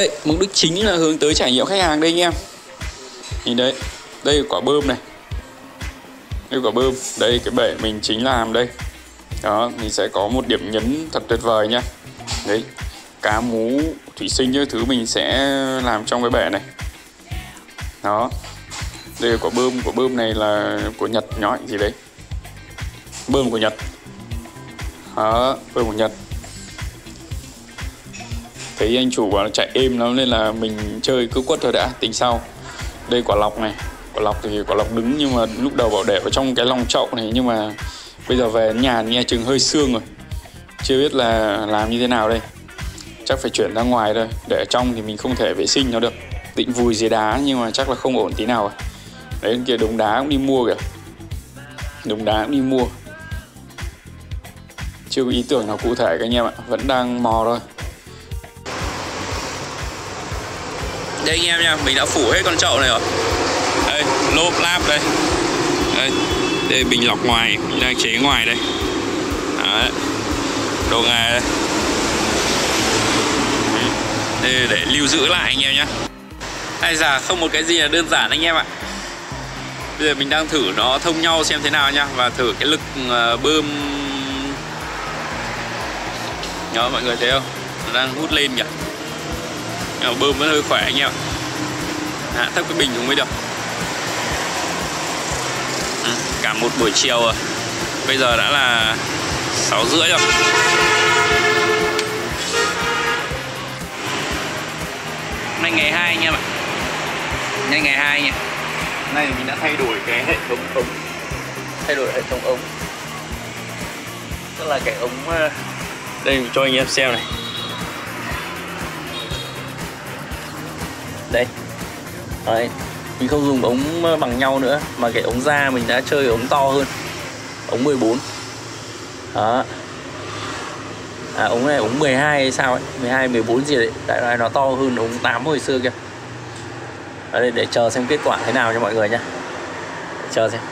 Đấy, mục đích chính là hướng tới trải nghiệm khách hàng đây anh em. Nhìn đấy, đây là quả bơm này. Đây quả bơm, đây cái bể mình chính làm đây. Đó, mình sẽ có một điểm nhấn thật tuyệt vời nha. Đấy, cá mú, thủy sinh những thứ mình sẽ làm trong cái bể này. Đó, đây là quả bơm này là của Nhật nhói gì đấy. Bơm của Nhật. Đó, bơm của Nhật. Thấy anh chủ bảo nó chạy êm lắm nên là mình chơi cứ quất thôi đã, tính sau. Đây quả lọc này. Quả lọc thì quả lọc đứng nhưng mà lúc đầu bảo để vào trong cái lòng chậu này, nhưng mà bây giờ về nhà nghe chừng hơi xương rồi. Chưa biết là làm như thế nào đây. Chắc phải chuyển ra ngoài thôi. Để ở trong thì mình không thể vệ sinh nó được. Định vùi dưới đá nhưng mà chắc là không ổn tí nào rồi. Đấy kia đống đá cũng đi mua kìa. Đống đá cũng đi mua. Chưa có ý tưởng nào cụ thể các anh em ạ. Vẫn đang mò thôi. Đây anh em nha, mình đã phủ hết con chậu này rồi. Đây, lốp láp đây. Đây bình lọc ngoài, mình đang chế ngoài đây. Đấy, đồ nghề đây. Đây để lưu giữ lại anh em nhé. Hay là không một cái gì là đơn giản anh em ạ. Bây giờ mình đang thử nó thông nhau xem thế nào nha. Và thử cái lực bơm. Đó mọi người thấy không? Nó đang hút lên kìa. Bơm vẫn hơi khỏe anh em ạ. Hạ thấp cái bình xuống mới được. Cả một buổi chiều rồi. Bây giờ đã là 6:30 rồi. Nay ngày 2 anh em ạ. Nay ngày 2 nha. Hôm nay mình đã thay đổi cái hệ thống ống. Thay đổi hệ thống ống. Tức là cái ống. Đây mình cho anh em xem này. Đây. Đấy. Mình không dùng ống bằng nhau nữa, mà cái ống da mình đã chơi ống to hơn. Ống 14. Đó. Ống này ống 12 hay sao ấy, 12, 14 gì đấy. Đại loại nó to hơn ống 8 hồi xưa kia. Ở đây để chờ xem kết quả thế nào cho mọi người nhá. Chờ xem.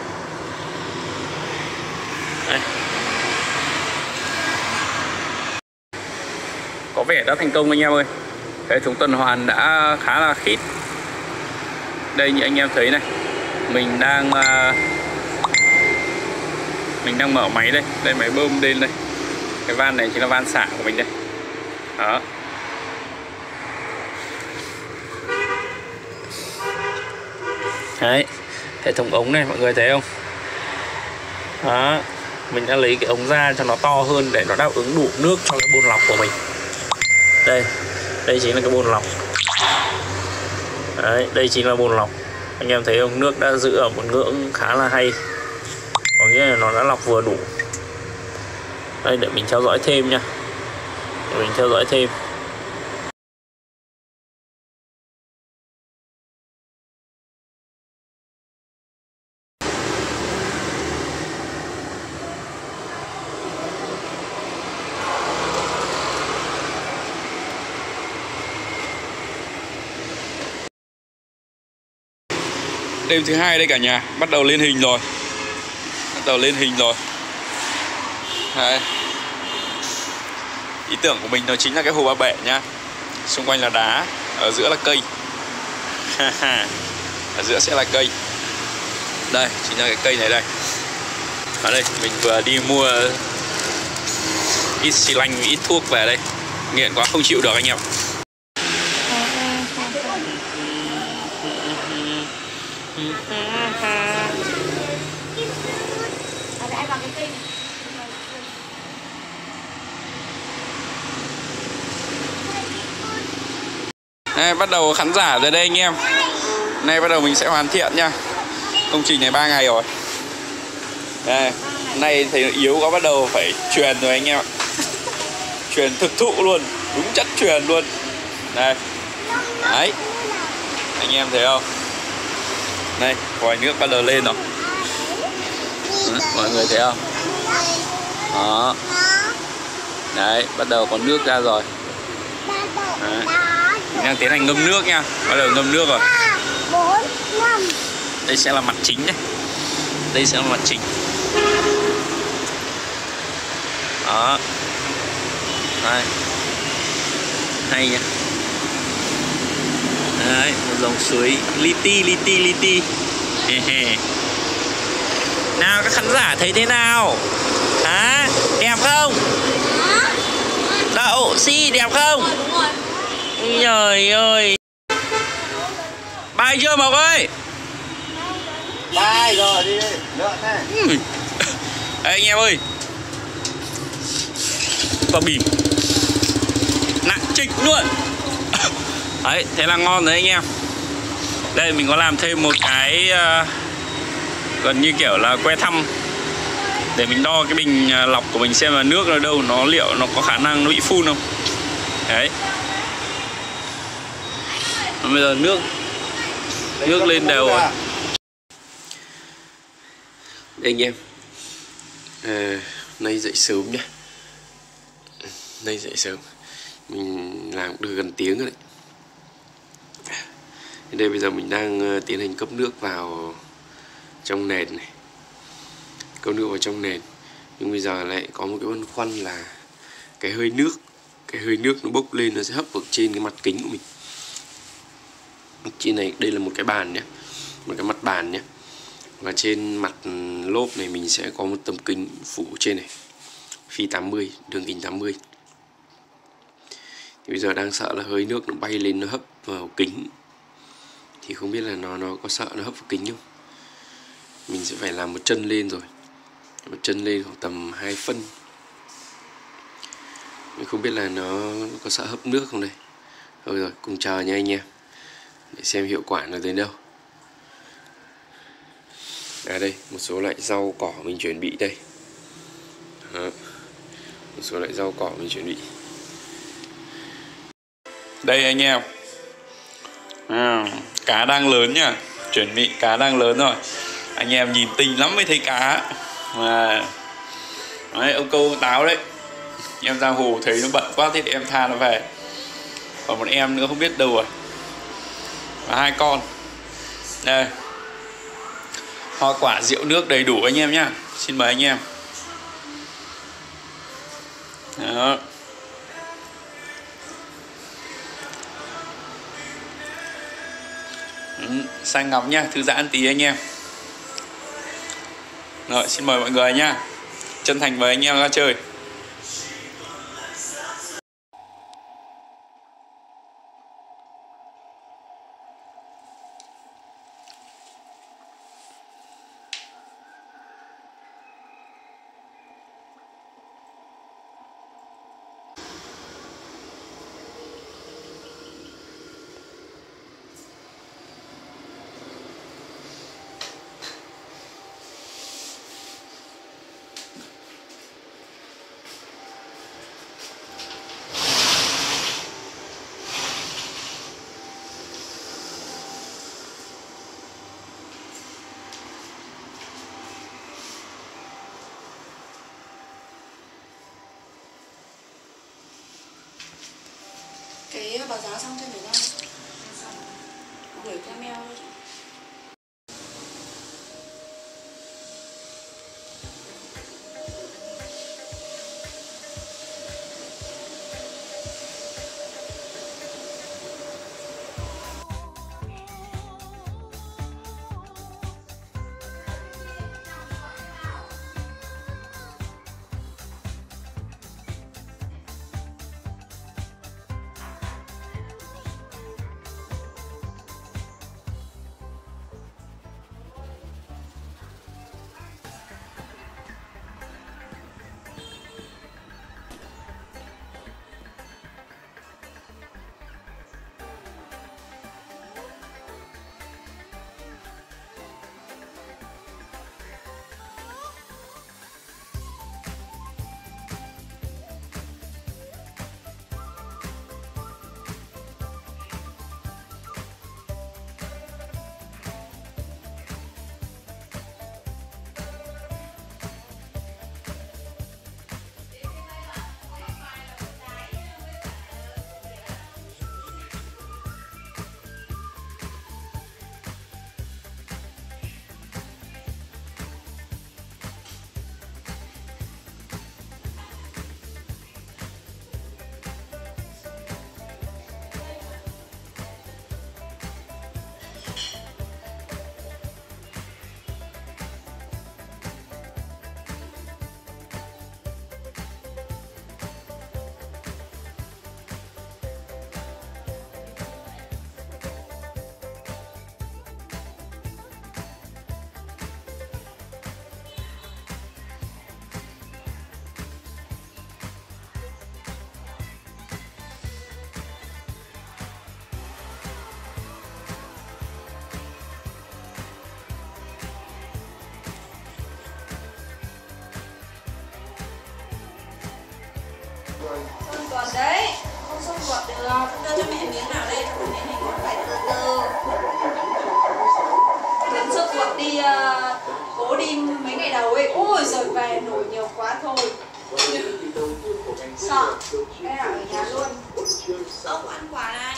Đây. Có vẻ đã thành công anh em ơi. Hệ thống tuần hoàn đã khá là khít. Đây như anh em thấy này, mình đang mở máy đây. Đây máy bơm lên đây. Cái van này chính là van xả của mình đây. Đó. Đấy, hệ thống ống này mọi người thấy không? Đó, mình đã lấy cái ống ra cho nó to hơn để nó đáp ứng đủ nước cho cái bồn lọc của mình. Đây, đây chính là cái bồn lọc. Đấy, đây chính là bồn lọc. Anh em thấy không? Nước đã giữ ở một ngưỡng khá là hay. Có nghĩa là nó đã lọc vừa đủ. Đây để mình theo dõi thêm nha. Để mình theo dõi thêm. Đêm thứ 2 đây cả nhà, bắt đầu lên hình rồi. Đấy. Ý tưởng của mình nó chính là cái hồ ba bể nhá. Xung quanh là đá, ở giữa là cây. Ở giữa sẽ là cây. Đây, chính là cái cây này đây. Ở đây, mình vừa đi mua ít xi lanh, ít thuốc về đây. Nghiện quá không chịu được anh em. Đây, bắt đầu khán giả rồi đây anh em. Nay bắt đầu mình sẽ hoàn thiện nha. Công trình này 3 ngày rồi. Đây, nay thấy yếu quá bắt đầu phải truyền rồi anh em ạ. Truyền thực thụ luôn, đúng chất truyền luôn. Đây. Đấy. Anh em thấy không? Đây, vòi nước bắt đầu lên rồi. Mọi người thấy không? Đó. Đấy, bắt đầu có nước ra rồi. Đấy. Mình đang tiến hành ngâm nước nha. Bắt đầu ngâm nước rồi. Đây sẽ là mặt chính đấy. Đây sẽ là mặt chính. Đó. Đây. Hay nha. Đấy, một dòng suối li ti. Nào các khán giả thấy thế nào? Hả? Đẹp không? Đậu Si đẹp không? Trời ơi. Bay chưa Mộc ơi? Bay rồi, đi lượn này. Đây anh em ơi. Quả bìm nặng trịch luôn. Đấy, thế là ngon đấy anh em. Đây mình có làm thêm một cái gần như kiểu là que thăm để mình đo cái bình lọc của mình xem là nước ở đâu, liệu nó có khả năng nó bị phun không. Đấy. Bây giờ nước lên đều rồi. Đây anh em. Nay dậy sớm nhá. Nay dậy sớm. Mình làm được gần tiếng rồi đấy. Đây bây giờ mình đang tiến hành cấp nước vào trong nền này. Cấp nước vào trong nền. Nhưng bây giờ lại có một cái băn khoăn là cái hơi nước nó bốc lên, nó sẽ hấp vào trên cái mặt kính của mình. Trên này đây là một cái bàn nhé, một cái mặt bàn nhé. Và trên mặt lốp này mình sẽ có một tấm kính phủ trên này, phi 80, đường kính 80. Thì bây giờ đang sợ là hơi nước nó bay lên nó hấp vào kính. Thì không biết là nó có sợ nó hấp vào kính không. Mình sẽ phải làm một chân lên rồi. Một chân lên khoảng tầm 2 phân. Mình không biết là nó có sợ hấp nước không đây. Rồi cùng chờ nha anh em, để xem hiệu quả nó đến đâu. Đây, một số loại rau cỏ mình chuẩn bị đây. Đó. Một số loại rau cỏ mình chuẩn bị. Đây anh em. Cá đang lớn nhá. Chuẩn bị cá đang lớn rồi. Anh em nhìn tinh lắm mới thấy cá. Đấy, ông câu táo đấy. Em ra hồ thấy nó bận quá thì em tha nó về. Còn một em nữa không biết đâu rồi. Và 2 con. Đây. Hoa quả rượu nước đầy đủ anh em nhá. Xin mời anh em. Đó. Sang ngắm nhá, thư giãn tí anh em. Rồi, xin mời mọi người nhá. Chân thành mời anh em ra chơi. Cái báo giá xong trên đấy đâu? Gửi qua mail thôi. Sơn tuột đấy. Không sơn tuột được. Đưa cho mẹ miếng nào đây, cho mẹ mình phải từ từ. Đến sơn tuột đi, cố đi mấy ngày đầu ấy. Ôi giời, về nổi nhiều quá thôi. Sợ. Đây là ở nhà luôn. Ông ăn quả này.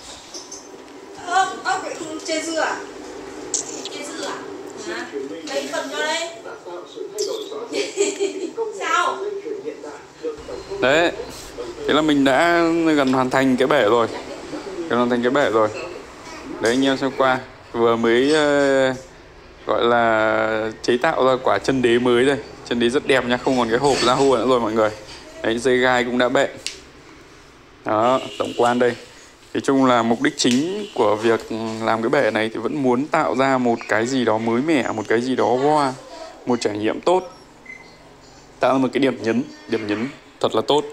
Ốc lại không chê dưa à? Chê dưa à? Hả? Lấy phần cho đây. Sao? Đấy, thế là mình đã gần hoàn thành cái bể rồi. Đấy anh em xem qua, vừa mới gọi là chế tạo ra quả chân đế mới đây. Chân đế rất đẹp nha, không còn cái hộp ra hua nữa rồi mọi người. Đấy, dây gai cũng đã bện. Đó, tổng quan đây. Nói chung là mục đích chính của việc làm cái bể này thì vẫn muốn tạo ra một cái gì đó mới mẻ, một cái gì đó wow, một trải nghiệm tốt, tạo ra một cái điểm nhấn thật là tốt.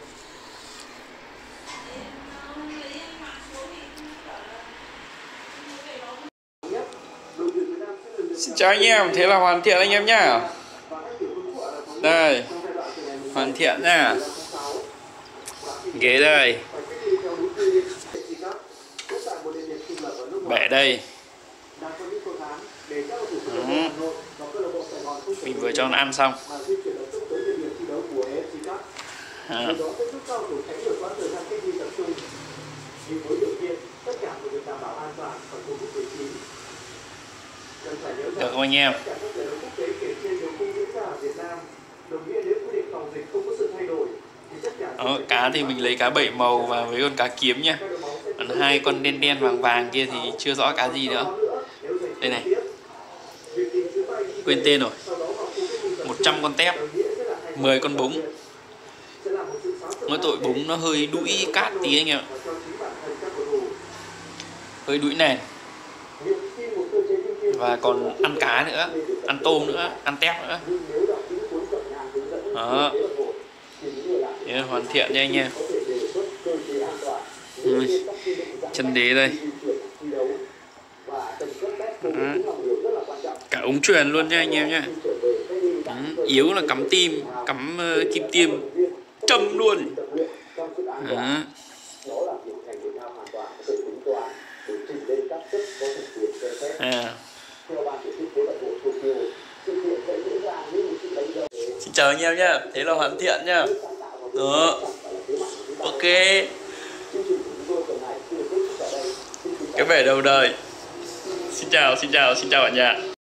Xin chào anh em, thế là hoàn thiện anh em nhá. Đây, hoàn thiện nha. Ghế đây, bể đây. Mình vừa cho nó ăn xong. Được không anh em? Đó, cá thì mình lấy cá 7 màu và với con cá kiếm nha. Còn hai con đen đen vàng vàng kia thì chưa rõ cá gì nữa. Đây này, quên tên rồi. 100 con tép, 10 con búng. Mỗi tội búng nó hơi đũi cát tí anh em ạ, hơi đũi nền. Và còn ăn cá nữa, ăn tôm nữa, ăn tép nữa. Đó, thế hoàn thiện nha anh em. Chân đế đây. Đó, cả ống truyền luôn nha anh em nhé. Yếu là cắm tim, cắm kim tiêm châm luôn. Đó. Xin chào anh em nhé, thế là hoàn thiện nhá. Đó, ok. Cái bể đầu đời. Xin chào cả nhà.